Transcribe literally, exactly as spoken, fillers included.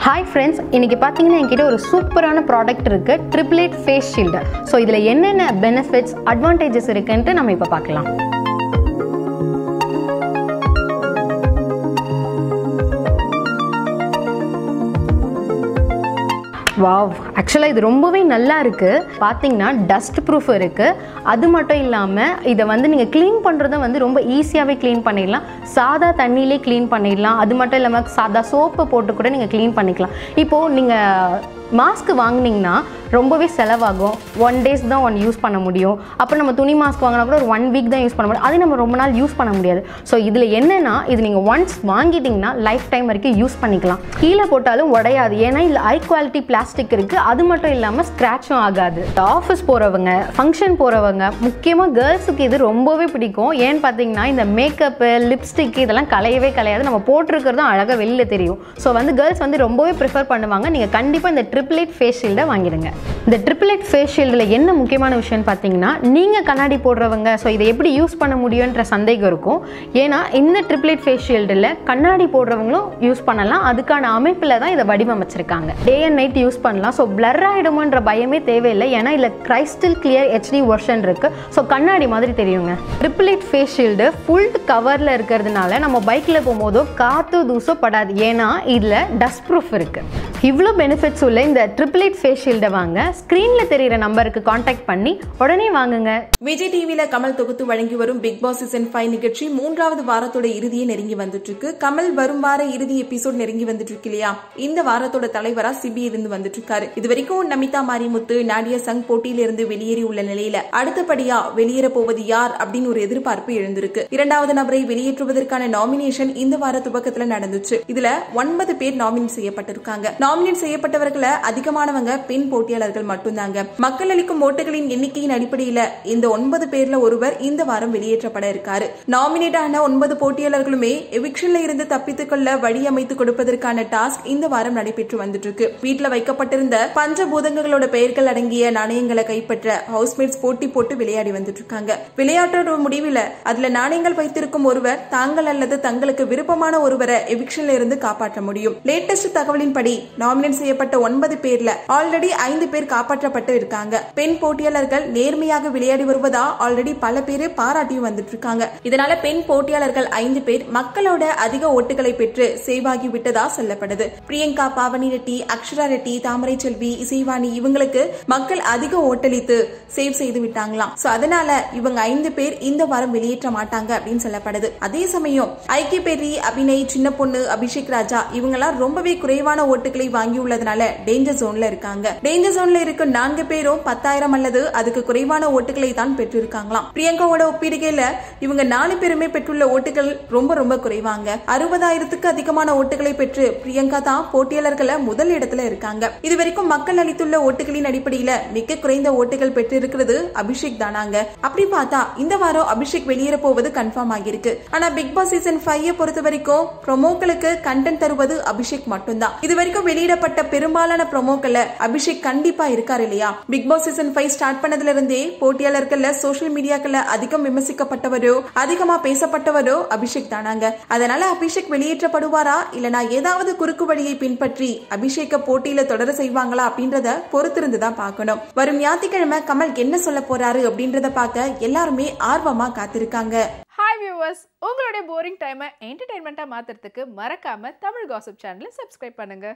Hi friends, இன்னைக்கு பாத்தீங்கன்னா என்கிட்ட ஒரு சூப்பரான ப்ராடக்ட் இருக்கு, ட்ரிப்ளேட் ஃபேஸ் ஷீல்ட். ஸோ இதுல என்னென்ன பெனிஃபிட்ஸ் அட்வான்டேஜஸ் இருக்குன்ட்டு நம்ம இப்போ பார்க்கலாம். வாவ், ஆக்சுவலாக இது ரொம்பவே நல்லா இருக்குது. பார்த்தீங்கன்னா டஸ்ட் ப்ரூஃப் இருக்குது. அது மட்டும் இல்லாமல் இதை வந்து நீங்கள் க்ளீன் பண்ணுறதை வந்து ரொம்ப ஈஸியாகவே க்ளீன் பண்ணிடலாம். சாதா தண்ணியிலே க்ளீன் பண்ணிடலாம். அது மட்டும் இல்லாமல் சாதா சோப்பை போட்டு கூட நீங்கள் க்ளீன் பண்ணிக்கலாம். இப்போது நீங்கள் மாஸ்க் வாங்கினீங்கன்னா ரொம்பவே செலவாகும். ஒன் டேஸ் தான் ஒன் யூஸ் பண்ண முடியும். அப்புறம் நம்ம துணி மாஸ்க் வாங்கினா கூட ஒரு ஒன் வீக் தான் யூஸ் பண்ண முடியும். அது நம்ம ரொம்ப நாள் யூஸ் பண்ண முடியாது. ஸோ இதில் என்னென்னா, இது நீங்கள் ஒன்ஸ் வாங்கிட்டிங்கன்னா லைஃப் டைம் வரைக்கும் யூஸ் பண்ணிக்கலாம். கீழே போட்டாலும் உடையாது, ஏன்னா இதில் ஹை குவாலிட்டி பிளாஸ்டிக் இருக்குது. அது மட்டும் இல்லாமல் ஸ்க்ராட்சும் ஆகாது. ஆஃபீஸ் போகிறவங்க, ஃபங்க்ஷன் போகிறவங்க, முக்கியமாக கேர்ள்ஸுக்கு இது ரொம்பவே பிடிக்கும். ஏன்னு பார்த்தீங்கன்னா இந்த மேக்கப்பு, லிப்ஸ்டிக் இதெல்லாம் கலையவே கலையாது. நம்ம போட்டிருக்கிறதும் அழகாக வெளியில் தெரியும். ஸோ வந்து கேர்ள்ஸ் வந்து ரொம்பவே ப்ரிஃபர் பண்ணுவாங்க. நீங்கள் கண்டிப்பாக இந்த ட்ரிப்ளேட் ஃபேஸ் ஷீல்டை வாங்கிடுங்க. இந்த ட்ரிப்ளேட் ஃபேஸ் ஷீல்டில் என்ன முக்கியமான விஷயம்னு பார்த்தீங்கன்னா, நீங்கள் கண்ணாடி போடுறவங்க ஸோ இதை எப்படி யூஸ் பண்ண முடியுன்ற சந்தேகம் இருக்கும். ஏன்னா இந்த ட்ரிப்ளேட் ஃபேஸ் ஷீல்டில் கண்ணாடி போடுறவங்களும் யூஸ் பண்ணலாம். அதுக்கான அமைப்பில் தான் இதை வடிவமைச்சிருக்காங்க. டே அண்ட் நைட் யூஸ் பண்ணலாம். ஸோ பிளர் ஆகிடுமோன்ற பயமே தேவையில்லை. ஏன்னா இதில் கிரைஸ்டல் கிளியர் ஹெச்டி வெர்ஷன் இருக்குது. ஸோ கண்ணாடி மாதிரி தெரியுங்க. ட்ரிப்ளேட் ஃபேஸ் ஷீல்டு ஃபுல் கவரில் இருக்கிறதுனால நம்ம பைக்கில் போகும்போதோ காற்று தூசோ படாது. ஏன்னா இதில் டஸ்ட் ப்ரூஃப் இருக்குது. இவ்வளோ பெனிஃபிட்ஸ் உள்ள இந்த ட்ரிப்ளேட் ஃபேஸ் ஷீல்டை வாங்க ஸ்க்ரீன்ல தெரிகிற நம்பருக்கு காண்டாக்ட் பண்ணி உடனே வாங்குங்க. விஜய் டிவில கமல் தொகுத்து வழங்கி வரும் பிக் பாஸ் சீசன் ஃபைவ் நிகழ்ச்சி மூன்றாவது வாரத்தோட இறுதியை நெருங்கி வந்துட்டு இருக்கு. கமல் வரும் வார இறுதி எபிசோட் நெருங்கி வந்துட்டு இருக்கு இல்லையா? இந்த வாரத்தோட தலைவரா சிபி இருந்து வந்துட்டு இருக்காரு. இது வரைக்கும் நமிதா மாரிமுத்து, நாடியா சங் போட்டியில இருந்து வெளியேறி உள்ள நிலையில அடுத்தபடியா வெளியேற போவது யார் அப்படின்னு ஒரு எதிர்பார்ப்பு எழுந்திருக்கு. இரண்டாவது நபரை வெளியேற்றுவதற்கான நாமினேஷன் இந்த வார துவக்கத்துல நடந்துச்சு. இதுல ஒன்பது பேர் நாமினேட் செய்யப்பட்டிருக்காங்க. நாமினேட் செய்யப்பட்டவர்களை அதிகமானவங்க பெண் போட்டியாளர்கள் மட்டும்தாங்க. மக்கள் அளிக்கும் ஓட்டுகளின் எண்ணிக்கையின் அடிப்படையில் இந்த ஒன்பது பேர்ல ஒருவர் இந்த வாரம் வெளியேற்றப்பட இருக்காரு. நாமினேட் ஆன ஒன்பது போட்டியாளர்களுமே எவிக்ஷன்ல இருந்து தப்பித்துக் கொள்ள வழி அமைத்து கொடுப்பதற்கான டாஸ்க் இந்த வாரம் நடைபெற்று வந்துட்டு இருக்கு. வீட்டுல வைக்கப்பட்டிருந்த பஞ்சபூதங்களோட பெயர்கள் அடங்கிய நாணயங்களை கைப்பற்ற ஹவுஸ்மேட்ஸ் போட்டி போட்டு விளையாடி வந்துட்டு இருக்காங்க. விளையாட்டோட முடிவில் அதுல நாணயங்கள் வைத்திருக்கும் ஒருவர் தாங்கள் அல்லது தங்களுக்கு விருப்பமான ஒருவரை எவிக்ஷன்ல இருந்து காப்பாற்ற முடியும். லேட்டஸ்ட் தகவலின்படி நாமினேட் செய்யப்பட்ட ஒன்பது பேர்ல ஆல்ரெடி ஐந்து பேர் காப்பாற்றப்பட்டு இருக்காங்க. பெண் போட்டியாளர்கள் நேர்மையாக விளையாடி வருவதா ஆல்ரெடி பல பேர் பாராட்டியும் வந்துட்டு இருக்காங்க. இதனால பெண் போட்டியாளர்கள் ஐந்து பேர் மக்களோட அதிக ஓட்டுகளை பெற்று சேவாகி விட்டதா சொல்லப்படுது. பிரியங்கா, பாவனி ரெட்டி, அக்ஷரா ரெட்டி, தாமரை செல்வி, இசைவாணி இவங்களுக்கு மக்கள் அதிக ஓட்டளித்து சேவ் செய்து விட்டாங்களாம். சோ அதனால இவங்க ஐந்து பேர் இந்த வாரம் வெளியேற்ற மாட்டாங்க அப்படின்னு சொல்லப்படுது. அதே சமயம் ஐக்கிய பெரி, அபிநய், சின்ன பொண்ணு, அபிஷேக் ராஜா இவங்கெல்லாம் ரொம்பவே குறைவான ஓட்டுகளை வாங்கியுள்ளதுனால டேஞ்சர் ஜோன்ல இருக்காங்க. டேஞ்சர் ஜோன்ல இருக்க நான்கு பேரும் பத்தாயிரம் அல்லது அதுக்கு குறைவான ஓட்டுகளை தான் பெற்றிருக்காங்களாம். பிரியங்காவோட ஒப்பீடுகையில இவங்க நாலு பேருமே பெற்றுள்ள ஓட்டுகள் ரொம்ப ரொம்ப குறைவாங்க. அறுபதாயிரத்துக்கு அதிகமான ஓட்டுகளை பெற்று பிரியங்கா தான் போட்டியாளர்களை முதல் இடத்துல இருக்காங்க. இதுவரைக்கும் மக்கள் அளித்துள்ள ஓட்டுகளின் அடிப்படையில மிக குறைந்த ஓட்டுகள் பெற்றிருக்கிறது அபிஷேக் தானாங்க. அப்படி பார்த்தா இந்த வாரம் அபிஷேக் வெளியேற போவது கன்ஃபார்ம் ஆகிருக்கு. ஆனா பிக் பாஸ் சீசன் ஃபைவ் பொறுத்த வரைக்கும் ப்ரோமோக்களுக்கு கண்டென்ட் தருவது அபிஷேக் மட்டும்தான். இதுவரைக்கும் வெளியிடப்பட்ட பெரும்பாலான ப்ரோமோக்களை அபிஷேக் கண்டிப்பா இருக்காரு இல்லையா? Big boss season five start பண்ணதுல இருந்தே போட்டியாளர்கள்ல சோசியல் மீடியாக்கள்ல அதிகம் விமர்சிக்கப்பட்டவரோ அதிகமா பேசப்பட்டவரோ அபிஷேக் தானாங்க. அதனால அபிஷேக் வெளியேற்றப்படுவாரா இல்லனா ஏதாவது குறுக்கு வழியை பின்பற்றி அபிஷேக்க போட்டியில தொடர செய்வாங்களா அப்படின்றத பொறுத்திருந்துதான் பார்க்கணும். வரும் ஞாயிற்றுக்கிழமை கமல் என்ன சொல்ல போறாரு அப்படின்றத பார்க்க எல்லாருமே ஆர்வமா காத்திருக்காங்க. ஹாய் வியூவர்ஸ், உங்களுடைய போரிங் டைமை என்டர்டைன்மெண்ட்டாக மாற்றுறதுக்கு மறக்காமல் தமிழ் காசிப் சேனலை சப்ஸ்கிரைப் பண்ணுங்கள்.